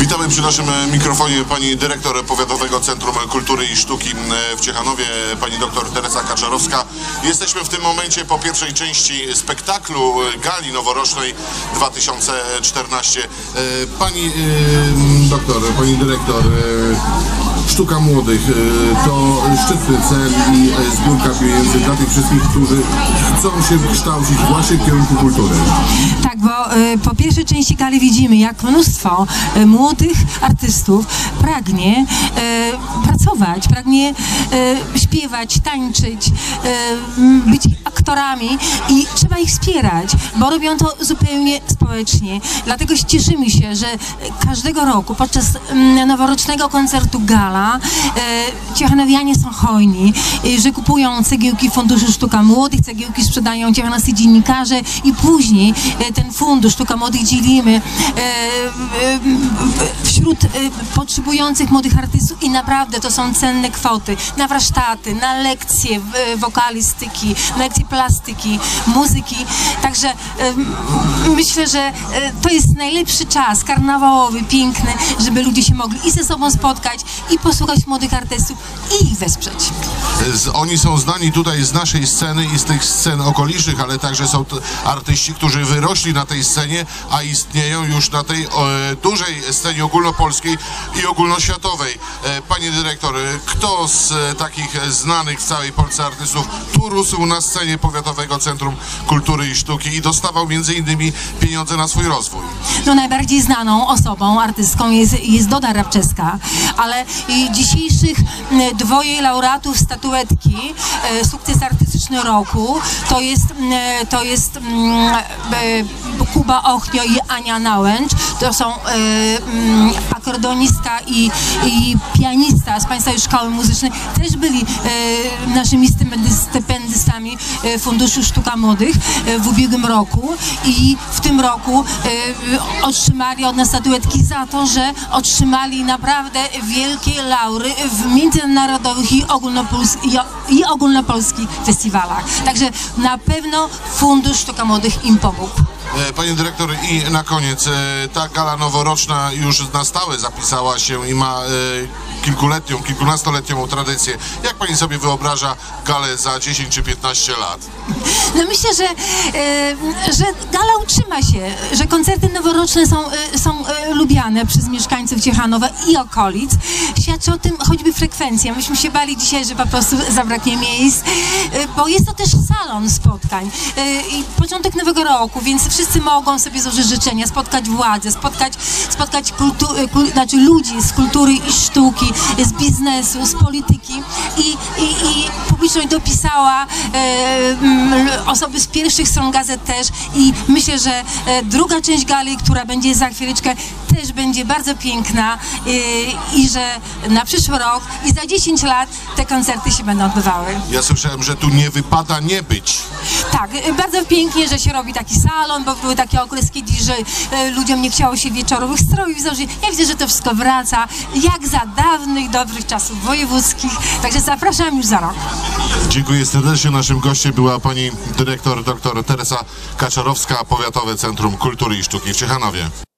Witamy przy naszym mikrofonie pani dyrektor Powiatowego Centrum Kultury i Sztuki w Ciechanowie, pani doktor Teresa Kaczorowska. Jesteśmy w tym momencie po pierwszej części spektaklu gali noworocznej 2014. Pani doktor, pani dyrektor, Sztuka Młodych to szczytny cel i zbiórka pieniędzy dla tych wszystkich, którzy chcą się kształcić właśnie w kierunku kultury. Tak, bo po pierwszej części gali widzimy, jak mnóstwo młodych artystów pragnie pracować, pragnie śpiewać, tańczyć, być aktorami i trzeba ich wspierać, bo robią to zupełnie społecznie. Dlatego cieszymy się, że każdego roku podczas noworocznego koncertu gala ciechanowianie są hojni, że kupują cegiełki Funduszu Sztuka Młodych, cegiełki sprzedają ciechanowscy dziennikarze i później ten fundusz Sztuka Młodych dzielimy wśród potrzebujących młodych artystów i naprawdę to są cenne kwoty na warsztaty, na lekcje wokalistyki, na lekcje plastyki, muzyki. Także myślę, że to jest najlepszy czas karnawałowy, piękny, żeby ludzie się mogli i ze sobą spotkać, i posłuchać młodych artystów, i ich wesprzeć. Oni są znani tutaj z naszej sceny i z tych scen okolicznych, ale także są artyści, którzy wyrośli na tej scenie, a istnieją już na tej dużej scenie ogólnopolskiej i ogólnoświatowej. Panie dyrektor, kto z takich znanych w całej Polsce artystów tu rósł na scenie Powiatowego Centrum Kultury i Sztuki i dostawał między innymi pieniądze na swój rozwój? No, najbardziej znaną osobą, artystką jest Doda Rabczewska, ale dzisiejszych dwoje laureatów statuetki Sukces Artystyczny Roku to jest Kuba Ochnio i Ania Nałęcz. To są akordeonistka i pianista z Państwowej Szkoły Muzycznej. Też byli naszymi stypendystami Funduszu Sztuka Młodych w ubiegłym roku i w tym roku otrzymali od nas statuetki za to, że otrzymali naprawdę wielkie laury w międzynarodowych i ogólnopolskich festiwalach. Także na pewno Fundusz Sztuka Młodych im pomógł. Panie dyrektor, i na koniec, ta gala noworoczna już na stałe zapisała się i ma kilkunastoletnią tradycję. Jak pani sobie wyobraża galę za 10 czy 15 lat? No myślę, że gala utrzyma się, że koncerty noworoczne są lubiane przez mieszkańców Ciechanowa i okolic. Świadczy o tym choćby frekwencja. Myśmy się bali dzisiaj, że po prostu zabraknie miejsc, bo jest to też salon spotkań. I początek nowego roku, więc wszyscy mogą sobie złożyć życzenia, spotkać władzę, spotkać ludzi z kultury i sztuki, z biznesu, z polityki i publiczność dopisała osoby z pierwszych stron gazet też i myślę, że druga część gali, która będzie za chwileczkę, też będzie bardzo piękna i że na przyszły rok i za 10 lat te koncerty się będą odbywały. Ja słyszałem, że tu nie wypada nie być. Tak, bardzo pięknie, że się robi taki salon, bo były takie okresy kiedyś, że ludziom nie chciało się wieczorowych strojów założyć. Ja widzę, że to wszystko wraca, jak za dawnych, dobrych czasów wojewódzkich. Także zapraszam już za rok. Dziękuję serdecznie. Naszym gościem była pani dyrektor dr Teresa Kaczorowska, Powiatowe Centrum Kultury i Sztuki w Ciechanowie.